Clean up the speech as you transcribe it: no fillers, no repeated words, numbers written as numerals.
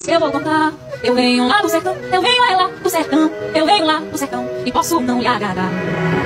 eu vou contar. Eu venho lá do sertão, eu venho lá do sertão, eu venho lá do sertão e posso não lhe agradar.